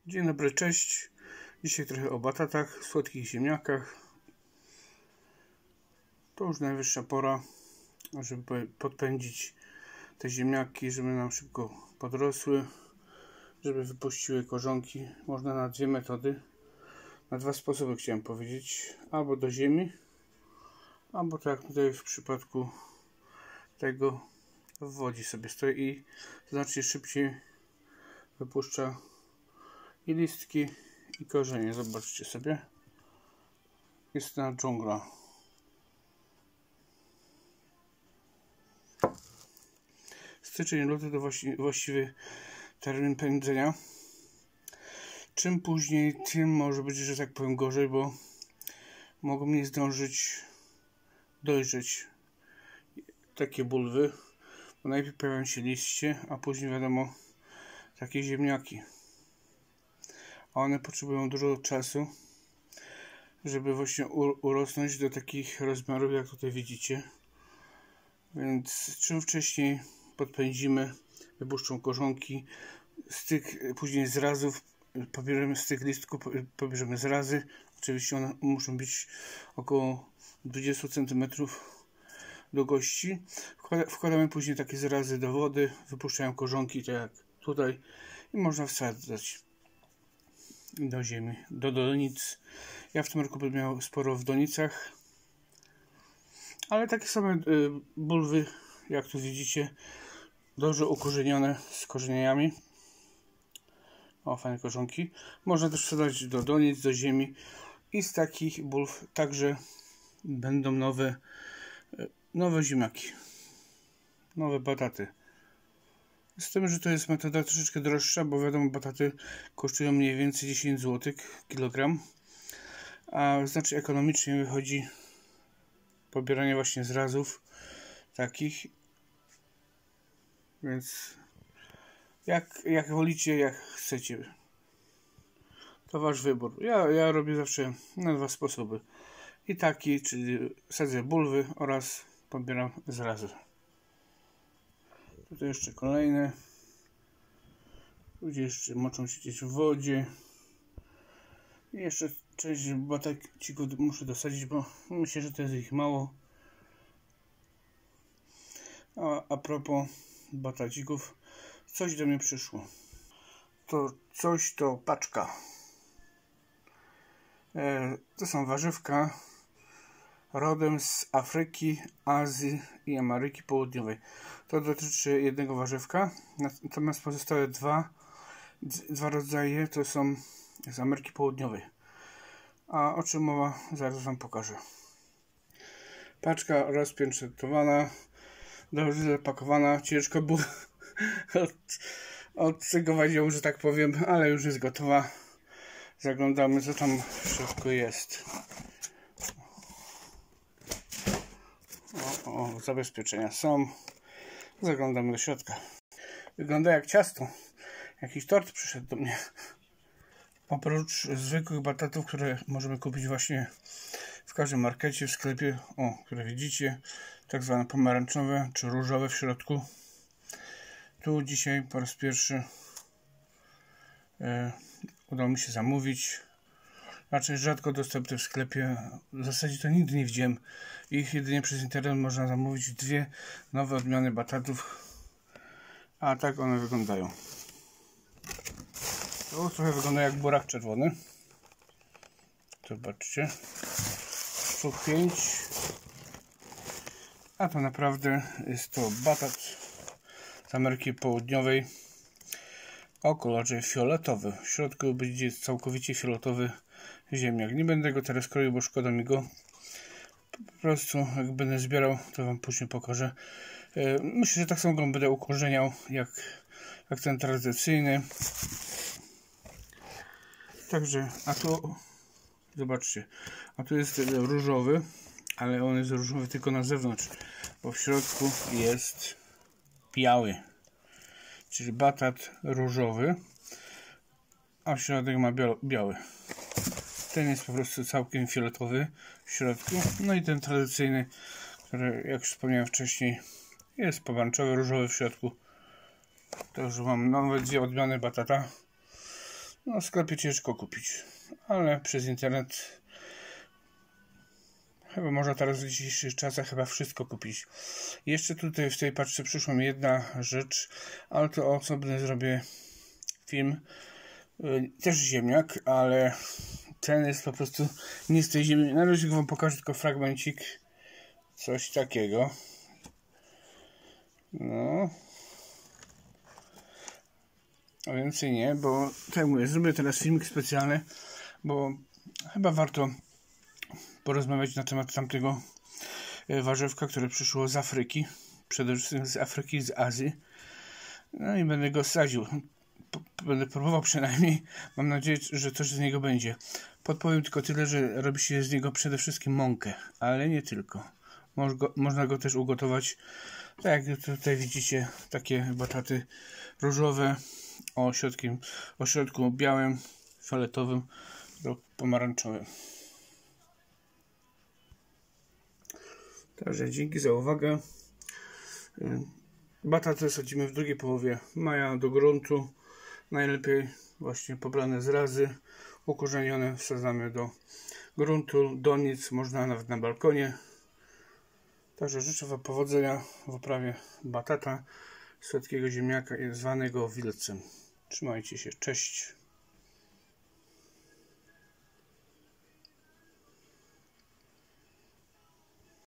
Dzień dobry, cześć. Dzisiaj trochę o batatach, słodkich ziemniakach. To już najwyższa pora, żeby podpędzić te ziemniaki, żeby nam szybko podrosły, żeby wypuściły korzonki. Można na dwie metody, na dwa sposoby chciałem powiedzieć. Albo do ziemi, albo tak jak tutaj w przypadku tego w wodzie sobie stoi i znacznie szybciej wypuszcza i listki, i korzenie. Zobaczcie sobie. Jest na dżungla. Styczeń, luty to właściwy termin pędzenia. Czym później, tym może być, że tak powiem, gorzej, bo mogą nie zdążyć dojrzeć takie bulwy, bo najpierw pojawiają się liście, a później wiadomo takie ziemniaki. A one potrzebują dużo czasu, żeby właśnie urosnąć do takich rozmiarów, jak tutaj widzicie. Więc czym wcześniej podpędzimy, wypuszczą korzonki, później z razów pobierzemy z tych listków, pobierzemy zrazy. Oczywiście one muszą być około 20 cm długości. Wkładamy później takie zrazy do wody, wypuszczają korzonki, tak jak tutaj, i można wsadzać do ziemi, do donic. Ja w tym roku będę miał sporo w donicach, ale takie same bulwy, jak tu widzicie, dobrze ukorzenione z korzeniami. O, fajne korzonki. Można też wsadzać do donic, do ziemi, i z takich bulw także będą nowe ziemniaki, nowe bataty. Z tym, że to jest metoda troszeczkę droższa, bo wiadomo, bataty kosztują mniej więcej 10 zł kilogram, a znacznie ekonomicznie wychodzi pobieranie właśnie zrazów takich. Więc jak wolicie, jak chcecie, to wasz wybór. Ja robię zawsze na dwa sposoby. I taki, czyli sadzę bulwy oraz pobieram zrazy. Tutaj jeszcze kolejne. Ludzie jeszcze moczą się gdzieś w wodzie. I jeszcze część batacików muszę dosadzić, bo myślę, że to jest ich mało. A propos batacików, coś do mnie przyszło. To paczka. To są warzywka rodem z Afryki, Azji i Ameryki Południowej. To dotyczy jednego warzywka, natomiast pozostałe dwa rodzaje to są z Ameryki Południowej. A o czym mowa, zaraz wam pokażę. Paczka rozpieczętowana, dobrze zapakowana, ciężko było odcegować ją, że tak powiem, ale już jest gotowa. Zaglądamy, co tam w środku jest. O, zabezpieczenia są. Zaglądamy do środka. Wygląda jak ciasto. Jakiś tort przyszedł do mnie. Oprócz zwykłych batatów, które możemy kupić właśnie w każdym markecie, w sklepie, które widzicie, tak zwane pomarańczowe czy różowe w środku. Tu dzisiaj po raz pierwszy udało mi się zamówić. Raczej rzadko dostępne w sklepie. W zasadzie to nigdy nie widziałem ich. Jedynie przez internet można zamówić dwie nowe odmiany batatów. A tak one wyglądają. To trochę wygląda jak burak czerwony. Zobaczcie. Sztuk 5. A to naprawdę jest to batat z Ameryki Południowej o kolorze fioletowy. W środku będzie całkowicie fioletowy ziemniak. Nie będę go teraz kroił, bo szkoda mi go. Po prostu jak będę zbierał, to wam później pokażę. Myślę, że tak samo go będę ukorzeniał jak ten tradycyjny. Także, a tu zobaczcie, a tu jest różowy, ale on jest różowy tylko na zewnątrz, bo w środku jest biały. Czyli batat różowy, a w środek ma biały. Ten jest po prostu całkiem fioletowy w środku. No i ten tradycyjny, który, jak wspomniałem wcześniej, jest pomarańczowy, różowy w środku. Także mam nowe dwie odmiany batata. No, w sklepie ciężko kupić, ale przez internet chyba można teraz w dzisiejszych czasach chyba wszystko kupić. Jeszcze tutaj w tej paczce przyszła mi jedna rzecz, ale to osobny zrobię film. Też ziemniak, ale ten jest po prostu nie z tej ziemi. Na razie wam pokażę tylko fragmencik. Coś takiego. No. A więcej nie, bo tak mówię, zrobię teraz filmik specjalny, bo chyba warto porozmawiać na temat tamtego warzywka, które przyszło z Afryki. Przede wszystkim z Afryki, z Azji. No i będę go sadził. Będę próbował przynajmniej. Mam nadzieję, że coś z niego będzie. Podpowiem tylko tyle, że robi się z niego przede wszystkim mąkę, ale nie tylko. Można go też ugotować, tak jak tutaj widzicie, takie bataty różowe o środku białym, fioletowym lub pomarańczowym. Także dzięki za uwagę. Bataty sadzimy w drugiej połowie maja do gruntu. Najlepiej właśnie pobrane zrazy, ukorzenione wsadzamy do gruntu, do nic, można nawet na balkonie. Także życzę wam powodzenia w uprawie batata, słodkiego ziemniaka zwanego wilcem. Trzymajcie się, cześć.